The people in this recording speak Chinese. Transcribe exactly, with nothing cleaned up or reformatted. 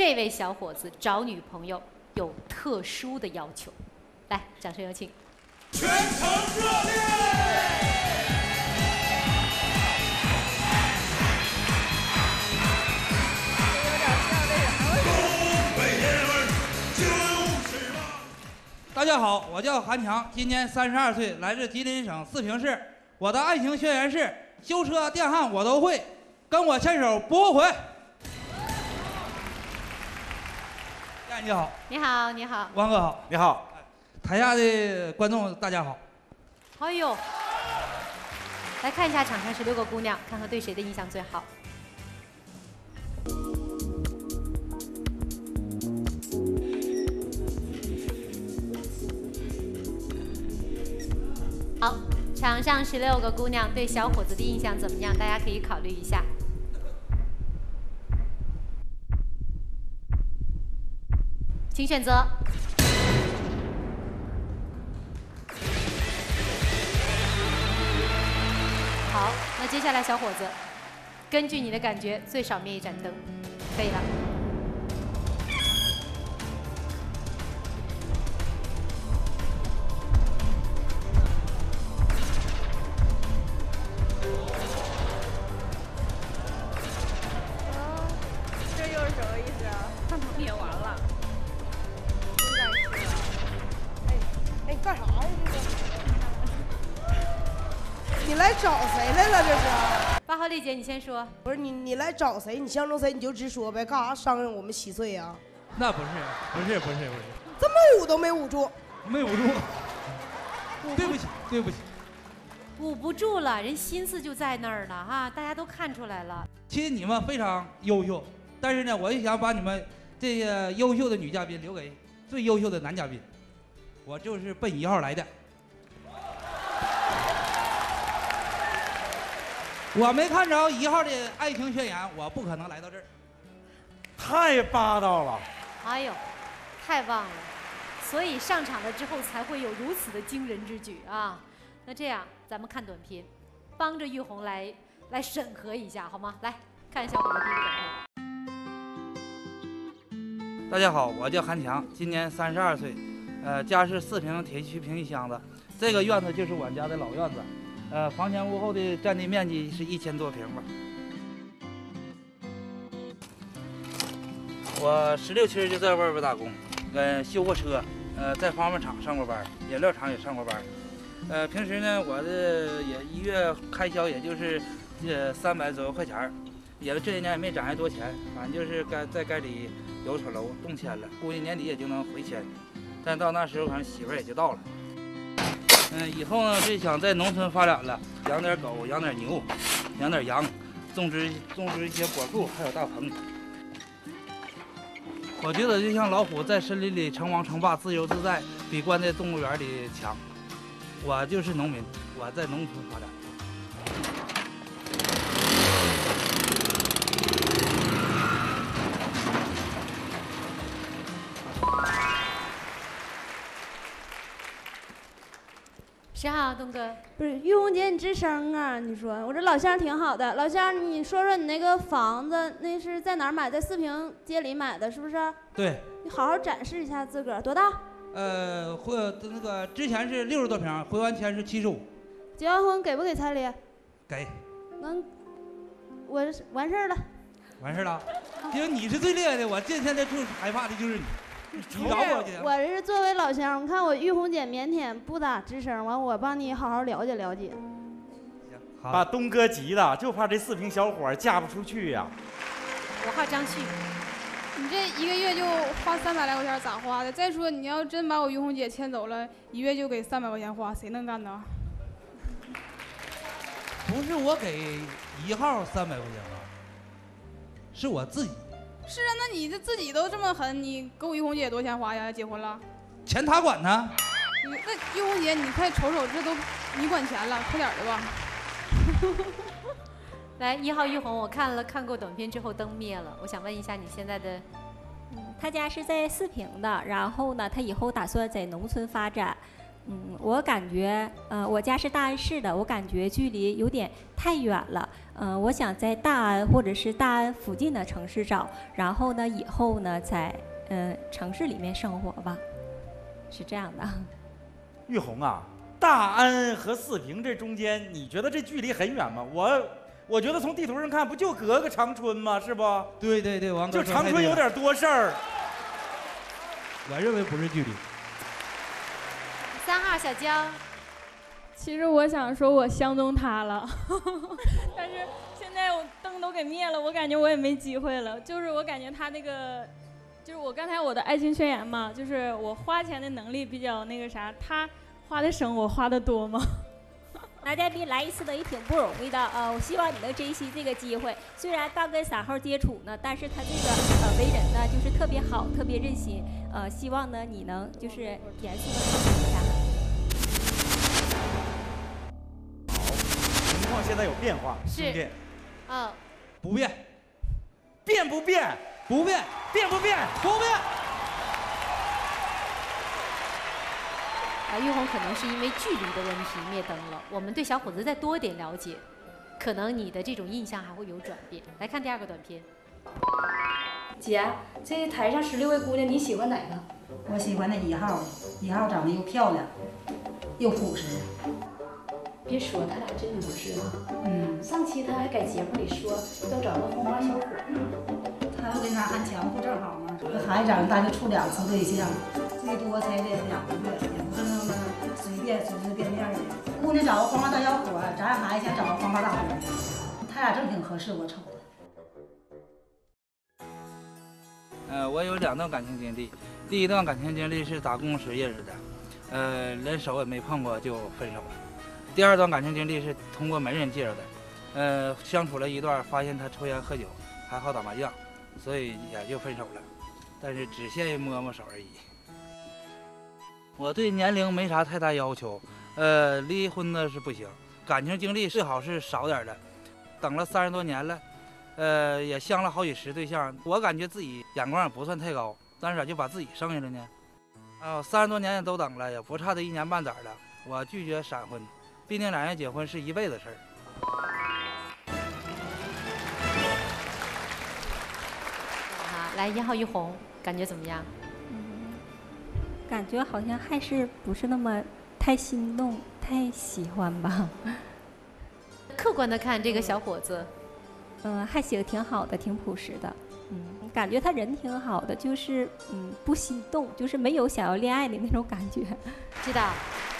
这位小伙子找女朋友有特殊的要求，来，掌声有请。 全场热烈！ 大家好，我叫韩强，今年三十二岁，来自吉林省四平市。我的爱情宣言是：修车、电焊我都会，跟我牵手不后悔。哎，你好。 你好，你好。 汪哥好。 你好。 台下的观众大家好。 哎呦，来看一下场上十六个姑娘，看看对谁的印象最好。好，场上十六个姑娘对小伙子的印象怎么样？大家可以考虑一下。请选择。好，那接下来小伙子，根据你的感觉，最少灭一盏灯，可以了。 你来找谁来了？这是八号丽姐，你先说。 不是你，你来找谁？你相中谁你就直说呗，干啥伤人我们稀碎呀？ 那不是，不是，不是，不是。 这么捂都没捂住， 没捂住。对不起，对不起。 捂不住了，人心思就在那儿呢哈，大家都看出来了。 其实你们非常优秀，但是呢，我就想把你们这些优秀的女嘉宾留给最优秀的男嘉宾。我就是奔一号来的。我没看着一号的爱情宣言，我不可能来到这儿。 太霸道了！ 哎呦，太棒了！所以上场了之后才会有如此的惊人之举啊！那这样，咱们看短片，帮着玉红来来审核一下，好吗？来看小伙子第一个短片。大家好，我叫韩强，今年三十二岁，呃，家是四平铁西平一乡子，这个院子就是我家的老院子。呃，房前屋后的占地面积是一千多平吧。我十六七就在外边打工，呃，修过车，呃，在方便厂上过班，饮料厂也上过班。呃，平时呢，我的也一月开销也就是呃三百左右块钱，也这一年也没攒下多钱，反正就是该在该里有厂楼动迁了，估计年底也就能回迁，但到那时候可能媳妇儿也就到了。嗯，以后呢是想在农村发展了，养点狗，养点牛，养点羊，种植种植一些果树，还有大棚。我觉得就像老虎在森林里称王称霸，自由自在，比关在动物园里强。我就是农民，我在农村发展。 十号，东哥。 不是玉红姐，你吱声啊！你说我这老乡挺好的，老乡，你说说你那个房子那是在哪儿买的？四平街里买的，是不是？ 对。 你好好展示一下自个儿，多大？ 呃，回那个之前是六十多平，回完钱是七十五。 结完婚给不给彩礼？ 给。 能，我完事儿了。 完事儿了。因为你是最厉害的，我这现在最害怕的就是你。你找我去。 我这是作为老乡，你看我玉红姐腼腆不咋吱声，完我帮你好好了解了解。 把东哥急的，就怕这四平小伙嫁不出去呀。 我号张旭。 你这一个月就花三百来块钱，咋花的？再说你要真把我玉红姐牵走了，一月就给三百块钱花，谁能干呢？ 不是我给一号三百块钱花，是我自己。 是啊，那你这自己都这么狠，你给我玉红姐多少钱花呀？结婚了？ 钱他管呢。 你那玉红姐，你快瞅瞅，这都你管钱了，快点的吧。 来，一号玉红，我看了看过短片之后灯灭了，我想问一下你现在的。 嗯，他家是在四平的，然后呢，他以后打算在农村发展。嗯，我感觉，呃，我家是大安市的，我感觉距离有点太远了。 呃，我想在大安或者是大安附近的城市找，然后呢，以后呢，在呃城市里面生活吧，是这样的。 玉红啊，大安和四平这中间，你觉得这距离很远吗？我我觉得从地图上看，不就隔个长春吗？是不？ 对对对，王哥就长春有点多事儿。 我认为不是距离。 三号小江， 其实我想说，我相中他了，但是现在我灯都给灭了，我感觉我也没机会了。就是我感觉他那个，就是我刚才我的爱情宣言嘛，就是我花钱的能力比较那个啥，他花的省，我花的多吗？ 男嘉宾来一次的也挺不容易的，呃，我希望你能珍惜这个机会。虽然刚跟三号接触呢，但是他这个呃为人呢就是特别好，特别任心，呃，希望呢你能就是严肃的考虑一下。 好，情况现在有变化，兄弟。 嗯。 不变。 变不变？ 不变。 变不变？ 不变。 啊，玉红可能是因为距离的问题灭灯了。我们对小伙子再多点了解，可能你的这种印象还会有转变。来看第二个短片。 姐，这台上十六位姑娘，你喜欢哪个？ 我喜欢那一号，一号长得又漂亮，又朴实。 别说，他俩真合适啊。 嗯。 上期他还在节目里说要找个红花小伙呢。 他要跟他按强不正好吗？这孩子长大就处两次对象，最多才得两个月，也不是那么随便随随便便的。姑娘找个黄花大小伙，咱孩子想找个黄花大伙，他俩正挺合适，我瞅的。 呃，我有两段感情经历，第一段感情经历是打工时认识的，呃，连手也没碰过就分手了。第二段感情经历是通过媒人介绍的，呃，相处了一段，发现他抽烟喝酒，还好打麻将，所以也就分手了，但是只限于摸摸手而已。我对年龄没啥太大要求，呃，离婚的是不行，感情经历最好是少点的，等了三十多年了。呃，也相了好几十对象，我感觉自己眼光也不算太高，但是咋就把自己剩下了呢？啊、呃，三十多年也都等了，也不差这一年半载了。我拒绝闪婚，毕竟两人结婚是一辈子事儿。 啊，来一号玉红，感觉怎么样？ 嗯，感觉好像还是不是那么太心动、太喜欢吧。 客观的看，这个小伙子。 嗯，还行，挺好的，挺朴实的。嗯，感觉他人挺好的，就是嗯不心动，就是没有想要恋爱的那种感觉。 知道，